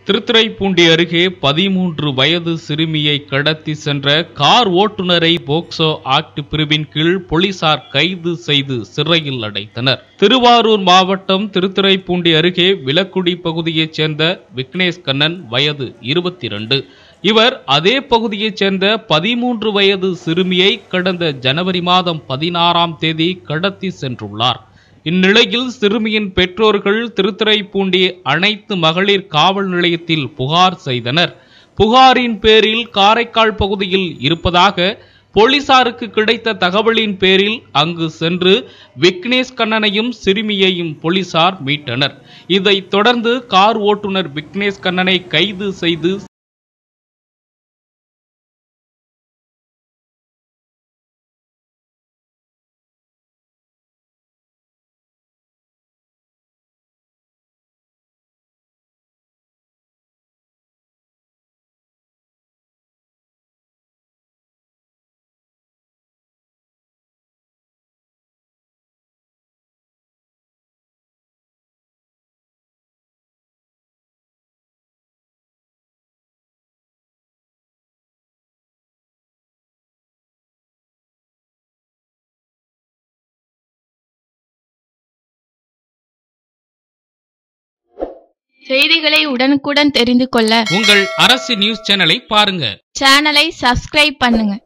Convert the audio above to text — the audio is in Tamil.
திருத்துறைப்பூண்டி அருகே 13 வயது சிறுமியை கடத்தி சென்ற கார் ஓட்டுநரை போக்சோ ஆக்ட் பிரிவின் கீழ் போலீசார் கைது செய்து சிறையில் அடைத்தனர். திருவாரூர் மாவட்டம் திருத்துறைப்பூண்டி அருகே விலக்குடி பகுதியைச் சேர்ந்த விக்னேஷ் கண்ணன் வயது 22. இவர் அதே பகுதியைச் சேர்ந்த 13 வயது சிறுமியை கடந்த ஜனவரி மாதம் 16ஆம் தேதி கடத்தி சென்றுள்ளார். இந்நிலையில் சிறுமியின் பெற்றோர்கள் திருத்துறைப்பூண்டி அனைத்து மகளிர் காவல் நிலையத்தில் புகார் செய்தனர். புகாரின் பேரில் காரைக்கால் பகுதியில் இருப்பதாக போலீசாருக்கு கிடைத்த தகவலின் பேரில் அங்கு சென்று விக்னேஷ் கண்ணனையும் சிறுமியையும் போலீசார் மீட்டனர். இதைத் தொடர்ந்து கார் ஓட்டுநர் விக்னேஷ் கண்ணனை கைது செய்து செய்திகளை உடனுக்குடன் தெரிந்து கொள்ள உங்கள் அரசு நியூஸ் சேனலை பாருங்க. சேனலை சப்ஸ்கிரைப் பண்ணுங்க.